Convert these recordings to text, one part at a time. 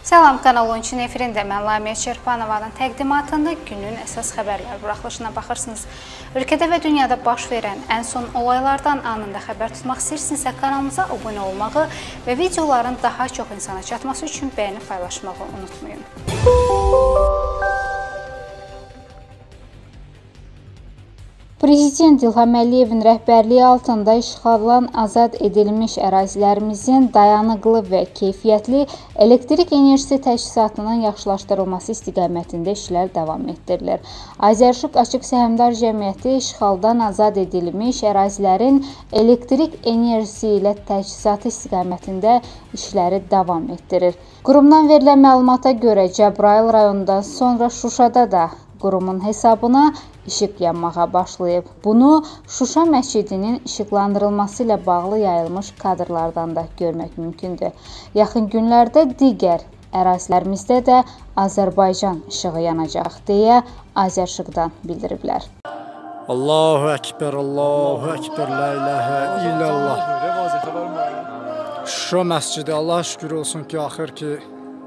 Salam, Kanal 13-ün efirində mən Lamiyə Çerpanovanın təqdimatında günün əsas xəbərləri buraxılışına baxırsınız. Ölkədə və dünyada baş verən ən son olaylardan anında xəbər tutmaq istəyirsinizsə kanalımıza abunə olmağı və videoların daha çox insana çatması üçün bəyəni paylaşmağı unutmayın. Prezident İlham Əliyevin rəhbərliyi altında işğaldan azad edilmiş ərazilərimizin dayanıqlı və keyfiyyətli elektrik enerjisi təchizatının yaxşılaşdırılması istiqamətində işlər davam etdirilir. Azərişıq Açıq Səhmdar Cəmiyyəti işğaldan azad edilmiş ərazilərin elektrik enerjisi ilə təchizatı istiqamətində işləri davam etdirir. Qurumdan verilən məlumata görə Cəbrayıl rayonundan sonra Şuşada da qurumun hesabına işıq yanmağa başlayıb. Bunu Şuşa məscidinin işıqlandırılması ilə bağlı yayılmış kadrlardan da görmək mümkündür. Yaxın günlərdə digər ərazilərimizdə də Azərbaycan işığı yanacaq deyə Azərişıqdan bildiriblər. Allahu Ekber, Allahu Ekber, la ilahe illallah. Şuşa məscidi, Allah şükür olsun ki, axır ki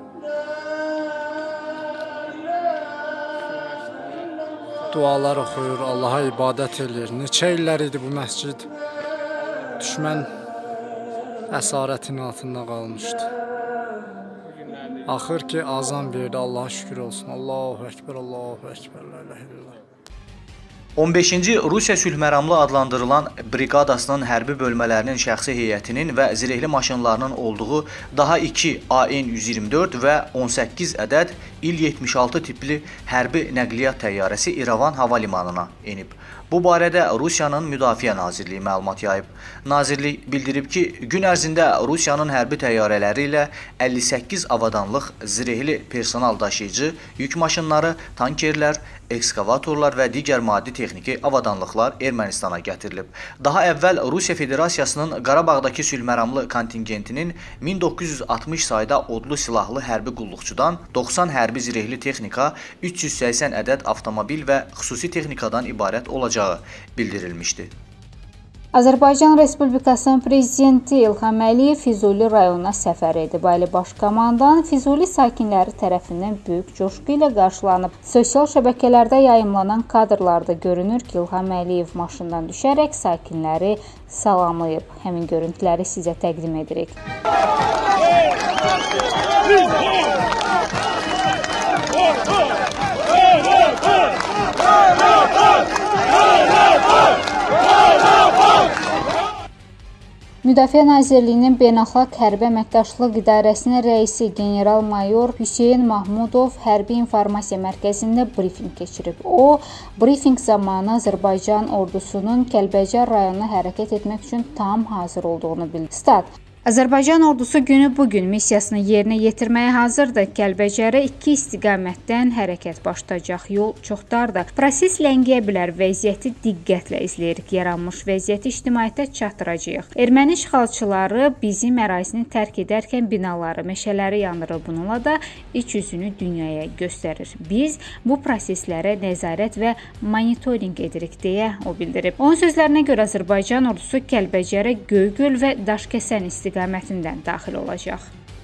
dualar oxuyur, Allaha ibadət edir. Neçə illər idi bu məscid düşmən əsarətinin altında qalmışdı. Axır ki azan verdi, Allaha şükür olsun. Allahu Ekber, Allahu Ekber, la ilahe illallah. 15-ci Rusiya sülhməramlı adlandırılan briqadasının hərbi bölmələrinin şəxsi heyətinin və zirehli maşınlarının olduğu daha 2 AN-124 və 18 ədəd İl-76 tipli hərbi nəqliyyat təyyarəsi İrəvan hava limanına enib. Bu barədə Rusiyanın Müdafiə Nazirliyi məlumat yayıb. Nazirlik bildirib ki, gün ərzində Rusiyanın hərbi təyyarələri ilə 58 avadanlıq zirehli personal daşıyıcı, yük maşınları, tankerlər, ekskavatorlar və digər maddi texniki avadanlıqlar Ermənistana gətirilib. Daha əvvəl Rusiya Federasiyasının Qarabağdakı sülhməramlı kontingentinin 1960 sayda odlu silahlı hərbi qulluqçudan 90 hərbi zirehli texnika, 380 ədəd avtomobil və xüsusi texnikadan ibarət olacağı bildirilmişdi. Azərbaycan Respublikasının Prezidenti İlham Əliyev Füzuli rayonuna səfər edib. Ali Baş Komandan Füzuli sakinləri tərəfindən böyük coşqu ilə qarşılanıb. Sosial şəbəkələrdə yayımlanan kadrlarda görünür ki, İlham Əliyev maşından düşərək sakinləri salamlayıb. Həmin görüntüləri sizə təqdim edirik. Müdafiə Nazirliyinin Beynəlxalq Hərbi Əməkdaşlıq İdarəsinin rəisi general-mayor Hüseyn Mahmudov Hərbi İnformasiya Mərkəzində brifinq keçirib. O, brifinq zamanı Azərbaycan ordusunun Kəlbəcər rayonuna hərəkət etmək üçün tam hazır olduğunu bildirdi. Stat: Azərbaycan ordusu günü bugün missiyasını yerinə yetirməyə hazırdır. Kəlbəcərə 2 istiqamətdən hərəkət başlayacaq. Yol çox dardır. Proses ləngiyə bilər. Vəziyyəti diqqətlə izləyirik. Yaranmış vəziyyəti ictimaiyyətə çatdıracağıq. Erməni işğalçıları bizim ərazini tərk edərkən binaları, meşələri yandırır. Bununla da iç yüzünü dünyaya göstərir. Biz bu proseslərə nəzarət və monitorinq edirik deyə o bildirib. Onun sözlərinə görə Azərbaycan ordusu Kəlbəcərə Göygöl və Daşkəsən istiqamətindən daxil olacaq.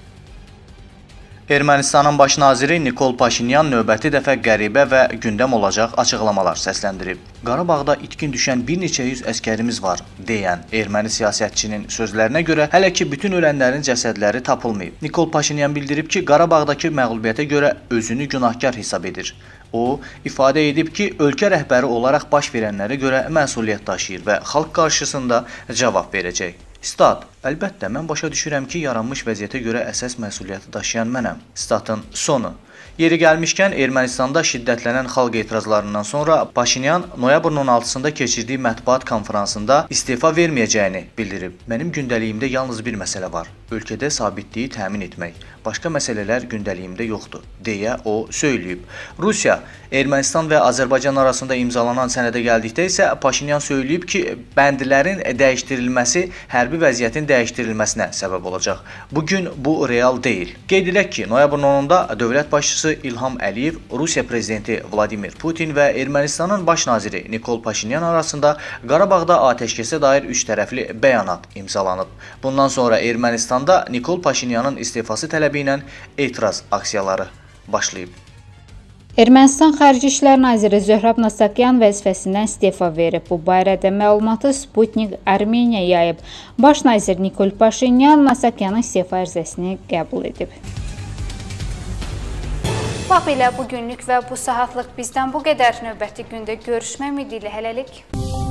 Ermənistanın baş naziri Nikol Paşinyan növbəti dəfə qəribə və gündəm olacaq açıqlamalar səsləndirib. Qarabağda itkin düşən bir neçə yüz əskərimiz var deyən erməni siyasətçinin sözlərinə görə hələ ki bütün ölənlərin cəsədləri tapılmayıb. Nikol Paşinyan bildirib ki, Qarabağdakı məğlubiyyətə görə özünü günahkar hesab edir. O, ifadə edib ki, ölkə rəhbəri olaraq baş verənlərə görə məsuliyyət daşıyır və xalq qarşısında cavab verəcək. Stat: Əlbəttə, mən başa düşürəm ki, yaranmış vəziyyətə görə əsas məsuliyyəti daşıyan mənəm. Statın sonu. Yeri gəlmişkən, Ermənistanda şiddətlənən xalq etirazlarından sonra Paşinyan noyabrın 16-sında keçirdiyi mətbuat konferansında istefa verməyəcəyini bildirib. Mənim gündəliyimdə yalnız bir məsələ var. Ölkədə sabitliyi təmin etmək. Başqa məsələlər gündəliyimdə yoxdur, deyə o söyləyib. Rusiya, Ermənistan və Azərbaycan arasında imzalanan sənədə gəldikdə isə Paşinyan söyləyib ki, bəndlərin dəyişdirilməsi hərbi vəziyyətin dəyişdirilməsinə səbəb olacaq. Bugün bu real deyil. Qeyd edək ki, noyabrın 10-da dövlət başçısı başçısı İlham Əliyev, Rusiya prezidenti Vladimir Putin və Ermənistanın baş naziri Nikol Paşinyan arasında Qarabağda atəşkəsə dair üç tərəfli bəyanat imzalanıb. Bundan sonra Ermənistanda Nikol Paşinyanın istefası tələbi ilə etiraz aksiyaları başlayıb. Ermənistan Xarici İşlər Naziri Zöhrab Nasakyan vəzifəsindən istefa verib. Bu barədə məlumatı Sputnik Armeniya yayıb. Baş nazir Nikol Paşinyan Nasakyanın istefa ərizəsini qəbul edib. Bax belə bugünlük və bu saatlıq bizdən bu qədər. Növbəti gündə görüşmək ümidi ilə hələlik.